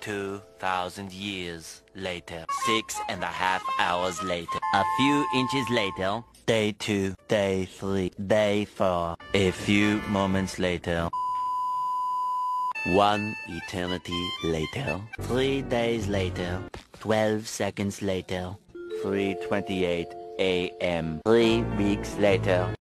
2,000 years later. 6.5 hours later. A few inches later. Day 2, Day 3, Day 4. A few moments later. 1 eternity later. 3 days later. 12 seconds later. 3:28 a.m. 3 weeks later.